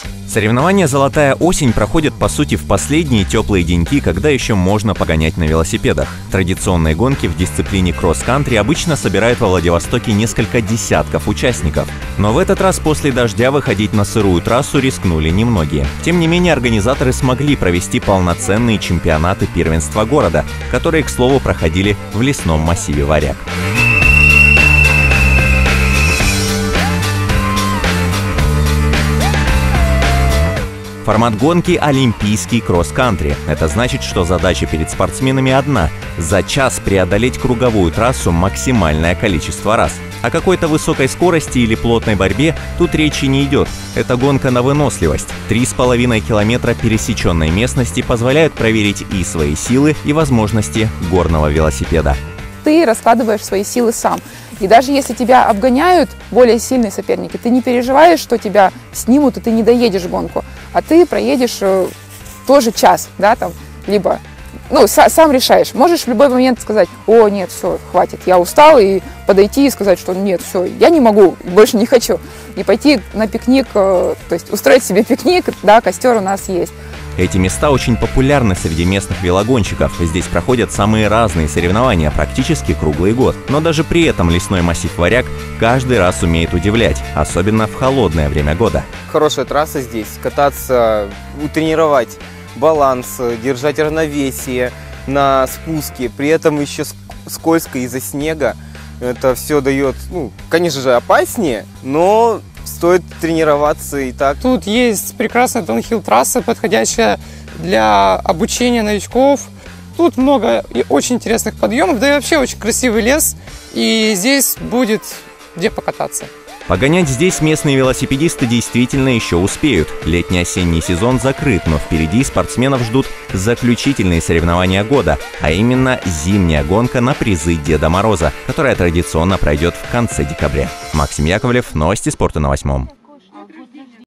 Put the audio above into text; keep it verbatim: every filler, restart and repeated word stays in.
Соревнования «Золотая осень» проходят, по сути, в последние теплые деньки, когда еще можно погонять на велосипедах. Традиционные гонки в дисциплине кросс-кантри обычно собирают во Владивостоке несколько десятков участников. Но в этот раз после дождя выходить на сырую трассу рискнули немногие. Тем не менее, организаторы смогли провести полноценные чемпионаты первенства города, которые, к слову, проходили в лесном массиве Варяг. Формат гонки – олимпийский кросс-кантри. Это значит, что задача перед спортсменами одна – за час преодолеть круговую трассу максимальное количество раз. О какой-то высокой скорости или плотной борьбе тут речи не идет. Это гонка на выносливость. Три с половиной километра пересеченной местности позволяют проверить и свои силы, и возможности горного велосипеда. Ты раскладываешь свои силы сам. И даже если тебя обгоняют более сильные соперники, ты не переживаешь, что тебя снимут, и ты не доедешь гонку, а ты проедешь э, тоже час, да, там, либо, ну, са сам решаешь. Можешь в любой момент сказать: о, нет, все, хватит, я устал, и подойти и сказать, что нет, все, я не могу, больше не хочу. И пойти на пикник, э, то есть устроить себе пикник, да, костер у нас есть. Эти места очень популярны среди местных велогонщиков. Здесь проходят самые разные соревнования практически круглый год. Но даже при этом лесной массив Варяг каждый раз умеет удивлять, особенно в холодное время года. Хорошая трасса здесь. Кататься, тренировать баланс, держать равновесие на спуске. При этом еще скользко из-за снега. Это все дает, ну, конечно же, опаснее, но стоит тренироваться и так. Тут есть прекрасная даунхилл-трасса, подходящая для обучения новичков. Тут много и очень интересных подъемов, да и вообще очень красивый лес. И здесь будет где покататься. Погонять здесь местные велосипедисты действительно еще успеют. Летний-осенний сезон закрыт, но впереди спортсменов ждут заключительные соревнования года, а именно зимняя гонка на призы Деда Мороза, которая традиционно пройдет в конце декабря. Максим Яковлев, новости спорта на восьмом.